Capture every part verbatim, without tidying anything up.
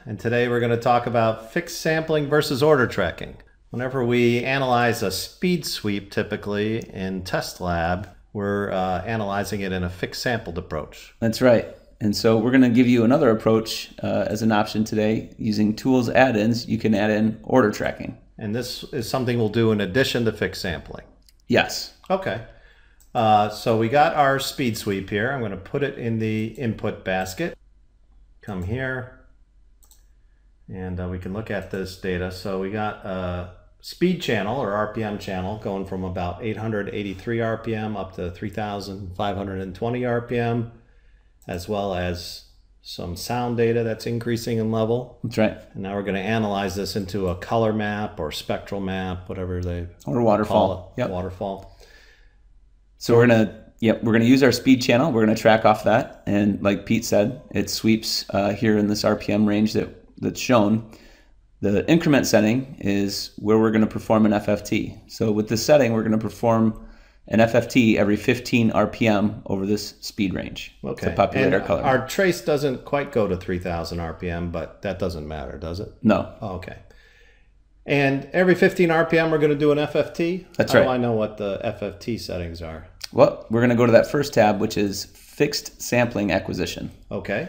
and today we're going to talk about fixed sampling versus order tracking. Whenever we analyze a speed sweep, typically in test lab, we're uh, analyzing it in a fixed sampled approach. That's right. And so we're going to give you another approach uh, as an option today. Using tools add-ins, you can add in order tracking. And this is something we'll do in addition to fixed sampling. Yes. Okay. Uh, so we got our speed sweep here. I'm going to put it in the input basket. Come here, and uh, we can look at this data. So we got a speed channel or R P M channel going from about eight hundred eighty-three R P M up to three thousand five hundred twenty R P M, as well as some sound data that's increasing in level. That's right. And now we're going to analyze this into a color map or spectral map, whatever they or waterfall. Call it. Yep. Waterfall. So we're gonna yep we're gonna use our speed channel. We're gonna track off that, and like Pete said, it sweeps uh, here in this R P M range that that's shown. The increment setting is where we're gonna perform an F F T. So with this setting, we're gonna perform an F F T every fifteen R P M over this speed range. Okay. To populate and our color. Our trace doesn't quite go to three thousand R P M, but that doesn't matter, does it? No. Oh, okay. And every fifteen R P M, we're going to do an F F T? That's How right. do I know what the F F T settings are? Well, we're going to go to that first tab, which is fixed sampling acquisition. Okay.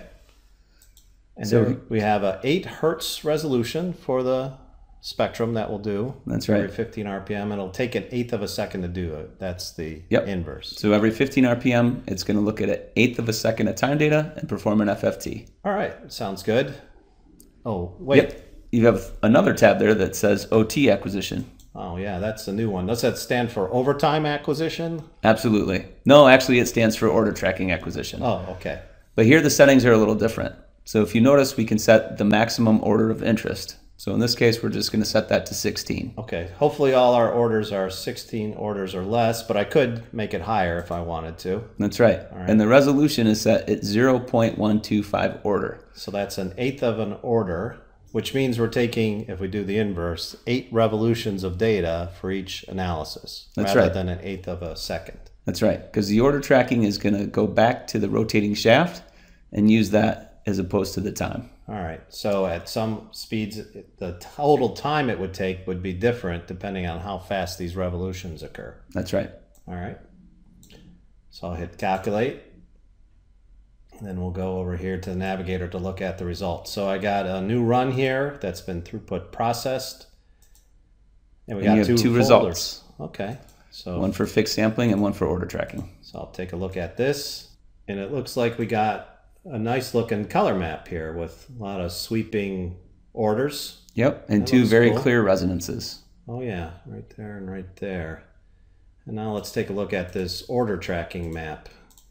And So there we have a eight hertz resolution for the spectrum that will do. That's every right. fifteen R P M, and it'll take an eighth of a second to do it. That's the Yep. inverse. So every fifteen R P M, it's going to look at an eighth of a second of time data and perform an F F T. All right. Sounds good. Oh, wait. Yep. You have another tab there that says O T acquisition. Oh, yeah, that's a new one. Does that stand for overtime acquisition? Absolutely. No, actually it stands for order tracking acquisition. Oh, okay. But here the settings are a little different. So if you notice, we can set the maximum order of interest. So in this case, we're just going to set that to sixteen. Okay. Hopefully all our orders are sixteen orders or less, but I could make it higher if I wanted to. That's right. right. And the resolution is set at zero point one two five order. So that's an eighth of an order, which means we're taking, if we do the inverse, eight revolutions of data for each analysis, That's rather right. than an eighth of a second. That's right. Because the order tracking is going to go back to the rotating shaft and use that as opposed to the time. All right. So at some speeds, the total time it would take would be different depending on how fast these revolutions occur. That's right. All right. So I'll hit calculate. And then we'll go over here to the navigator to look at the results. So I got a new run here that's been throughput processed. And we And got you have two, two folders. results. Okay. So, One for fixed sampling and one for order tracking. so I'll take a look at this. And it looks like we got a nice looking color map here with a lot of sweeping orders. Yep. And That two looks very cool. clear resonances. Oh yeah, right there and right there. And now let's take a look at this order tracking map.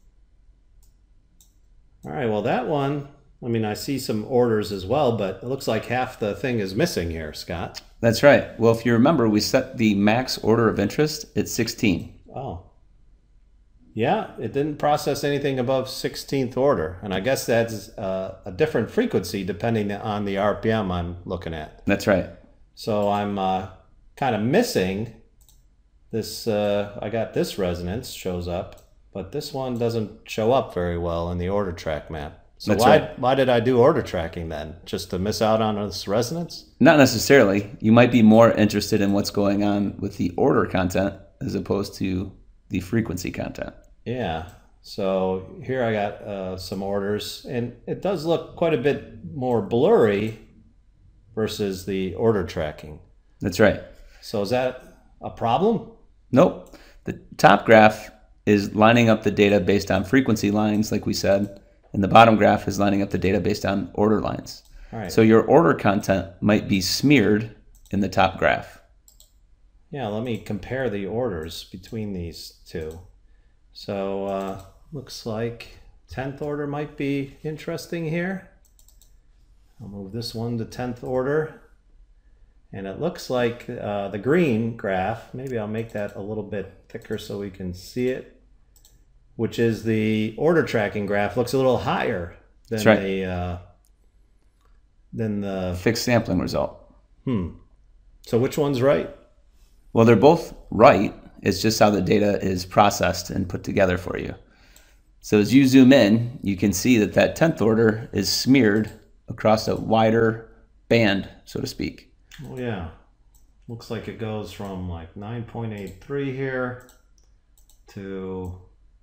All right, well that one, I mean, I see some orders as well, but it looks like half the thing is missing here, Scott. That's right. Well, if you remember, we set the max order of interest at sixteen. Oh. Yeah, it didn't process anything above sixteenth order. And I guess that's uh, a different frequency depending on the R P M I'm looking at. That's right. So I'm uh, kind of missing this, uh, I got this resonance shows up, but this one doesn't show up very well in the order track map. So That's why, right. why did I do order tracking then? Just to miss out on this resonance? Not necessarily. You might be more interested in what's going on with the order content as opposed to the frequency content. Yeah. So here I got uh, some orders, and it does look quite a bit more blurry versus the order tracking. That's right. So is that a problem? Nope. The top graph is lining up the data based on frequency lines, like we said, and the bottom graph is lining up the data based on order lines. All right. So your order content might be smeared in the top graph. Yeah, let me compare the orders between these two. So uh, looks like tenth order might be interesting here. I'll move this one to tenth order. And it looks like uh, the green graph, maybe I'll make that a little bit thicker so we can see it, which is the order tracking graph, looks a little higher than That's right. the uh, than the Fixed sampling result. hmm. So which one's right? Well, they're both right. It's just how the data is processed and put together for you. So as you zoom in, you can see that that tenth order is smeared across a wider band, so to speak. Oh yeah, looks like it goes from like nine point eight three here to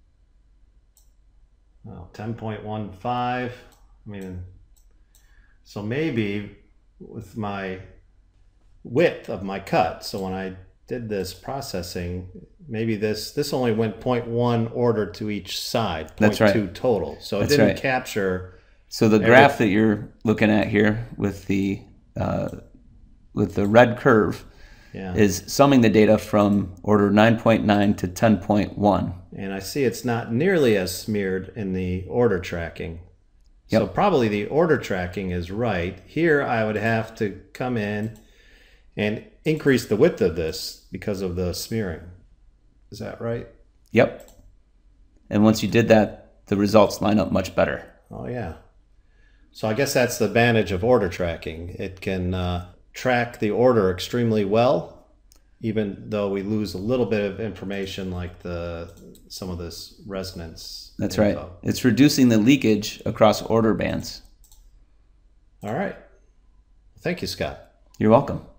well, ten point one five. I mean, so maybe with my width of my cut, so when I did this processing, maybe this this only went zero point one order to each side, That's zero point two right. total. So it That's didn't right. capture. So the graph that you're looking at here with the uh, with the red curve Yeah. is summing the data from order nine point nine to ten point one. And I see it's not nearly as smeared in the order tracking. Yep. So probably the order tracking is right. Here I would have to come in and increase the width of this because of the smearing. Is that right? Yep. And once you did that, the results line up much better. Oh yeah. So I guess that's the advantage of order tracking. It can uh, track the order extremely well, even though we lose a little bit of information like the some of this resonance. That's info. right. It's reducing the leakage across order bands. All right. Thank you, Scott. You're welcome.